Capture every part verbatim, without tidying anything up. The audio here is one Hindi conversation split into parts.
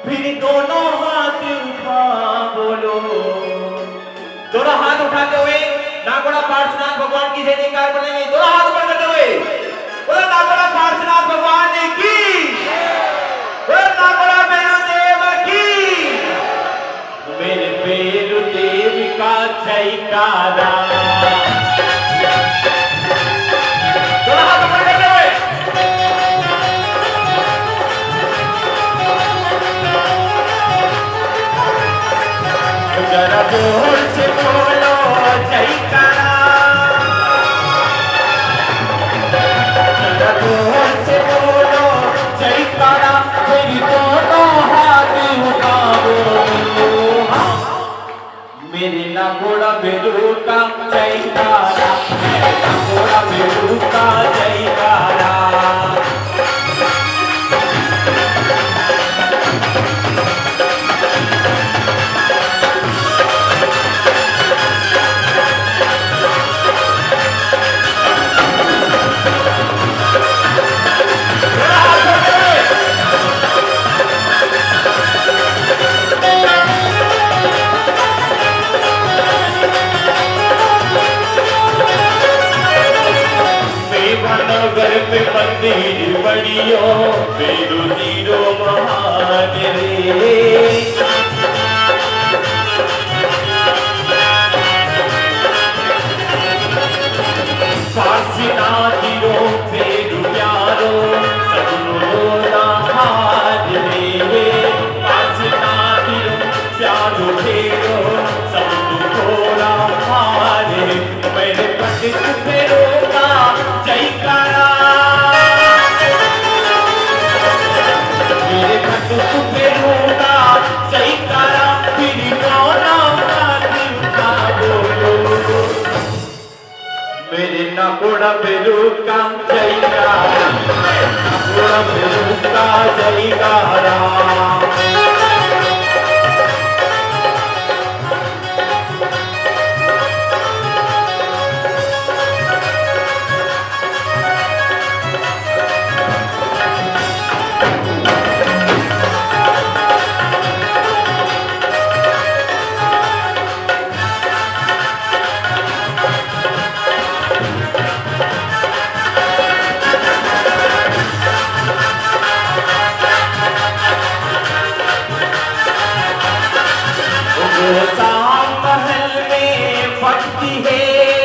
फिर दोनों हाथ उठा बोलो। दोनों हाथ उठाते हुए नागोड़ा पार्श्वनाथ भगवान की जय जयकार बोलेंगे। दोनों हाथ ऊपर करते हुए बोलो नागोड़ा पार्श्वनाथ भगवान की, बोलो नागोड़ा भैरव देव की, मेरे भैरव देव का जयकारा। दोनों हाथ ऊपर करते हुए जरा जोर से बोलो जयकारा, जरा जोर से बोलो जयकारा, मेरी दोनों हाथ उठाओ। मेरे नागोड़ा भैरव का जयकारा, मेरे नागोड़ा भैरव का जयकारा। नगर में मंदिर बड़ियो बेरो जीरो महान रे। काशीनाथ रो बेरो प्यारो सगुनो हार रे। काशीनाथ रो प्यारो फेरो सगुनो हार रे। मेरे पंडित फेरो का जयकारा, मेरे पंडित फेरो का जयकारा, मेरी गौरा माता बोलो। मेरे नागोड़ा भैरव का जयकारा, मेरे नागोड़ा भैरव का जयकारा। महल में भक्ति है,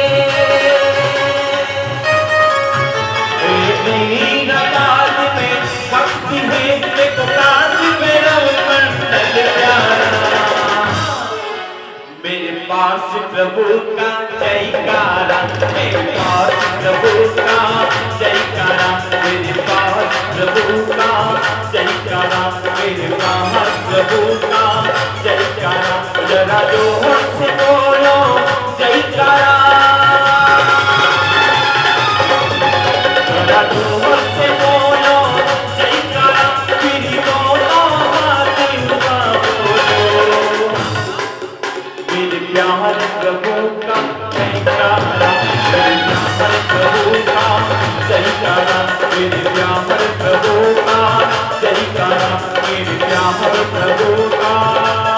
काज में भक्ति है, देखो काज मेरा मंडल प्यारा। मेरे पास प्रभु का जयकारा, मेरे पास प्रभु का जयकारा, मेरे पास प्रभु का जयकारा, मेरे पास प्रभु का जयकारा। जरा जोर से बोलो जयकारा, जरा जोर से बोलो जयकारा, मेरी दोनों हाथ उठा बोलो। मेरे प्यार प्रभु का जयकारा, मेरे प्यार प्रभु का जयकारा, मेरे प्यार प्रभु का जयकारा, मेरे प्यार प्रभु का।